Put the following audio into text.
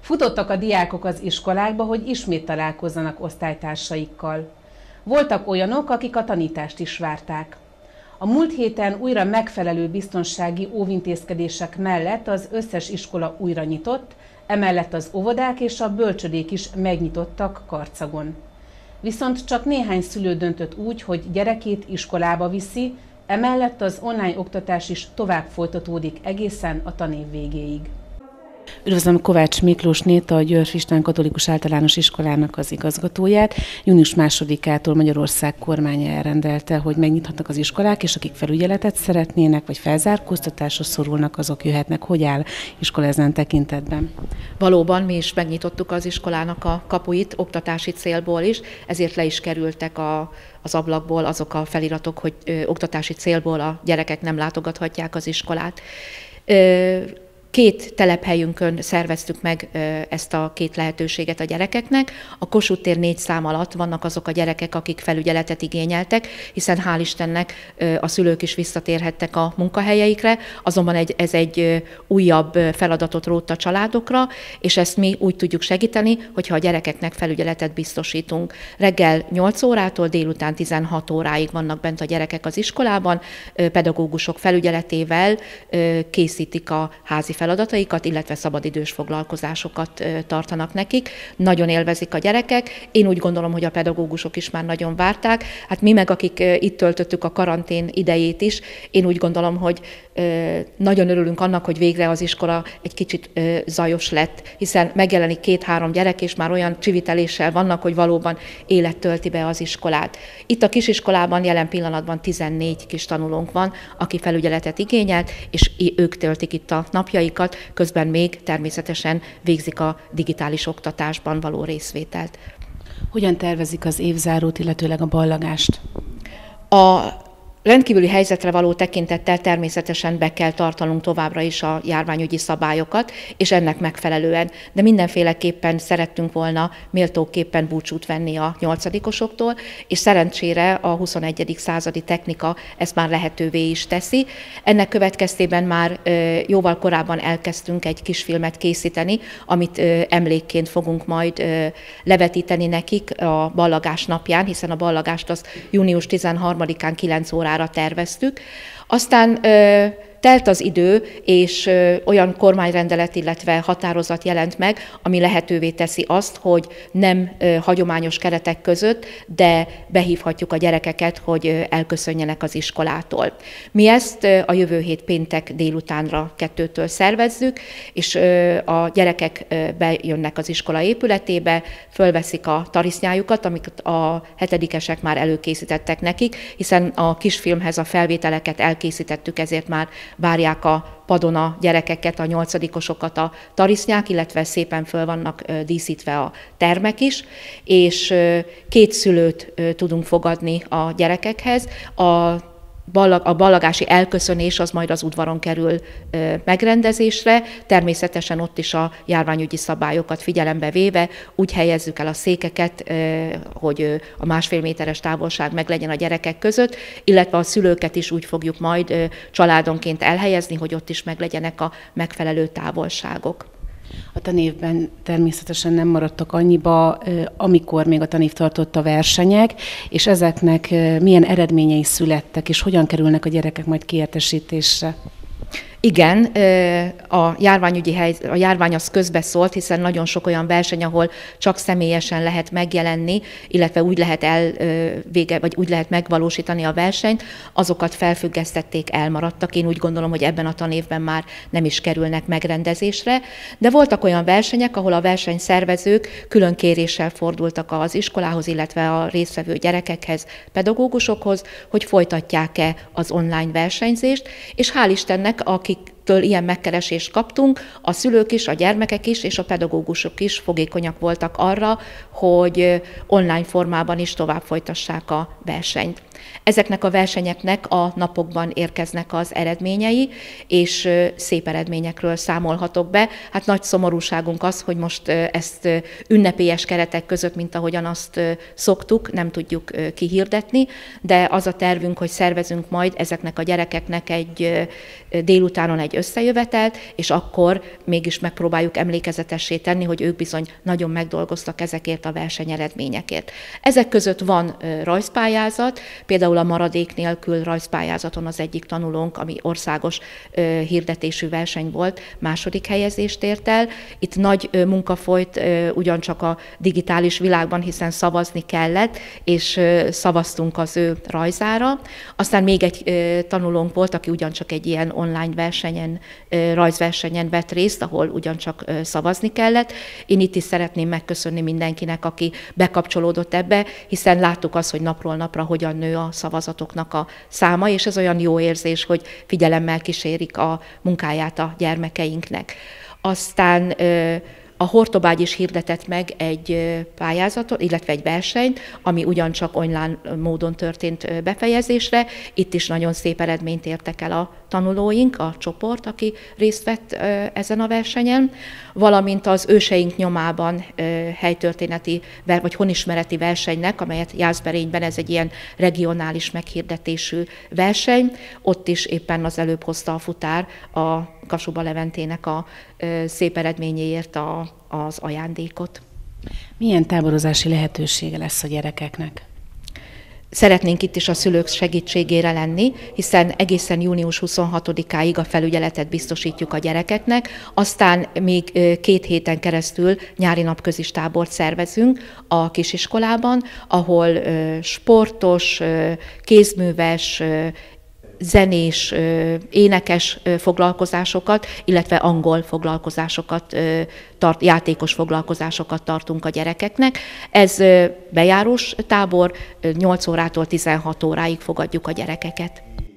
Futottak a diákok az iskolákba, hogy ismét találkozzanak osztálytársaikkal. Voltak olyanok, akik a tanítást is várták. A múlt héten újra megfelelő biztonsági óvintézkedések mellett az összes iskola újra nyitott, emellett az óvodák és a bölcsödék is megnyitottak Karcagon. Viszont csak néhány szülő döntött úgy, hogy gyerekét iskolába viszi, emellett az online oktatás is tovább folytatódik egészen a tanév végéig. Üdvözlöm Kovács Miklósnét, a Györf István Katolikus Általános Iskolának az igazgatóját. Június 2-ától Magyarország kormánya elrendelte, hogy megnyithatnak az iskolák, és akik felügyeletet szeretnének, vagy felzárkóztatásra szorulnak, azok jöhetnek. Hogy áll iskola ezen tekintetben? Valóban mi is megnyitottuk az iskolának a kapuit, oktatási célból is, ezért le is kerültek az ablakból azok a feliratok, hogy oktatási célból a gyerekek nem látogathatják az iskolát. 2 telephelyünkön szerveztük meg ezt a 2 lehetőséget a gyerekeknek. A Kossuth tér 4 szám alatt vannak azok a gyerekek, akik felügyeletet igényeltek, hiszen hál' Istennek a szülők is visszatérhettek a munkahelyeikre, azonban ez egy újabb feladatot rótt a családokra, és ezt mi úgy tudjuk segíteni, hogyha a gyerekeknek felügyeletet biztosítunk. Reggel 8 órától délután 16 óráig vannak bent a gyerekek az iskolában, pedagógusok felügyeletével készítik a házi feladataikat, illetve szabadidős foglalkozásokat tartanak nekik. Nagyon élvezik a gyerekek. Én úgy gondolom, hogy a pedagógusok is már nagyon várták. Hát mi meg, akik itt töltöttük a karantén idejét is, én úgy gondolom, hogy nagyon örülünk annak, hogy végre az iskola egy kicsit zajos lett, hiszen megjelenik 2-3 gyerek, és már olyan csiviteléssel vannak, hogy valóban élet tölti be az iskolát. Itt a kisiskolában jelen pillanatban 14 kis tanulónk van, aki felügyeletet igényelt, és ők töltik itt a napjaikat, közben még természetesen végzik a digitális oktatásban való részvételt. Hogyan tervezik az évzárót, illetőleg a ballagást? A rendkívüli helyzetre való tekintettel természetesen be kell tartanunk továbbra is a járványügyi szabályokat, és ennek megfelelően, de mindenféleképpen szerettünk volna méltóképpen búcsút venni a 8-osoktól, és szerencsére a 21. századi technika ezt már lehetővé is teszi. Ennek következtében már jóval korábban elkezdtünk egy kisfilmet készíteni, amit emlékként fogunk majd levetíteni nekik a ballagás napján, hiszen a ballagást az június 13-án 9 órára terveztük. Aztán telt az idő, és olyan kormányrendelet, illetve határozat jelent meg, ami lehetővé teszi azt, hogy nem hagyományos keretek között, de behívhatjuk a gyerekeket, hogy elköszönjenek az iskolától. Mi ezt a jövő hét péntek délutánra 2-től szervezzük, és a gyerekek bejönnek az iskola épületébe, fölveszik a tarisznyájukat, amiket a 7-esek már előkészítettek nekik, hiszen a kisfilmhez a felvételeket elkészítettük, ezért már várják a padon a gyerekeket, a 8-osokat a tarisznyák, illetve szépen föl vannak díszítve a termek is, és 2 szülőt tudunk fogadni a gyerekekhez. A ballagási elköszönés az majd az udvaron kerül megrendezésre, természetesen ott is a járványügyi szabályokat figyelembe véve úgy helyezzük el a székeket, hogy a 1,5 méteres távolság meglegyen a gyerekek között, illetve a szülőket is úgy fogjuk majd családonként elhelyezni, hogy ott is meglegyenek a megfelelő távolságok. A tanévben természetesen nem maradtak annyiba, amikor még a tanév tartotta versenyek, és ezeknek milyen eredményei születtek, és hogyan kerülnek a gyerekek majd kiértesítésre? Igen, a járvány az közbeszólt, hiszen nagyon sok olyan verseny, ahol csak személyesen lehet megjelenni, illetve úgy lehet megvalósítani a versenyt, azokat felfüggesztették, elmaradtak. Én úgy gondolom, hogy ebben a tanévben már nem is kerülnek megrendezésre, de voltak olyan versenyek, ahol a versenyszervezők külön kéréssel fordultak az iskolához, illetve a résztvevő gyerekekhez, pedagógusokhoz, hogy folytatják-e az online versenyzést, és hál' Istennek, akiktől ilyen megkeresést kaptunk, a szülők is, a gyermekek is, és a pedagógusok is fogékonyak voltak arra, hogy online formában is tovább folytassák a versenyt. Ezeknek a versenyeknek a napokban érkeznek az eredményei, és szép eredményekről számolhatok be. Hát nagy szomorúságunk az, hogy most ezt ünnepélyes keretek között, mint ahogyan azt szoktuk, nem tudjuk kihirdetni, de az a tervünk, hogy szervezünk majd ezeknek a gyerekeknek egy délutánon egy összejövetelt, és akkor mégis megpróbáljuk emlékezetessé tenni, hogy ők bizony nagyon megdolgoztak ezekért a versenyeredményekért. Ezek között van rajzpályázat, például a maradék nélkül rajzpályázaton az egyik tanulónk, ami országos hirdetésű verseny volt, második helyezést ért el. Itt nagy munka folyt ugyancsak a digitális világban, hiszen szavazni kellett, és szavaztunk az ő rajzára. Aztán még egy tanulónk volt, aki ugyancsak egy ilyen online versenyen, rajzversenyen vett részt, ahol ugyancsak szavazni kellett. Én itt is szeretném megköszönni mindenkinek, aki bekapcsolódott ebbe, hiszen láttuk azt, hogy napról napra hogyan nő a szavazatoknak a száma, és ez olyan jó érzés, hogy figyelemmel kísérik a munkáját a gyermekeinknek. Aztán a Hortobágy is hirdetett meg egy pályázatot, illetve egy versenyt, ami ugyancsak online módon történt befejezésre. Itt is nagyon szép eredményt értek el a tanulóink, a csoport, aki részt vett ezen a versenyen, valamint az Őseink nyomában helytörténeti vagy honismereti versenynek, amelyet Jászberényben, ez egy ilyen regionális meghirdetésű verseny, ott is éppen az előbb hozta a futár a Kasuba Leventének a szép eredményéért az ajándékot. Milyen táborozási lehetősége lesz a gyerekeknek? Szeretnénk itt is a szülők segítségére lenni, hiszen egészen június 26-áig a felügyeletet biztosítjuk a gyerekeknek, aztán még 2 héten keresztül nyári napközis tábort szervezünk a kisiskolában, ahol sportos, kézműves, zenés, énekes foglalkozásokat, illetve angol foglalkozásokat, játékos foglalkozásokat tartunk a gyerekeknek. Ez bejárós tábor, 8 órától 16 óráig fogadjuk a gyerekeket.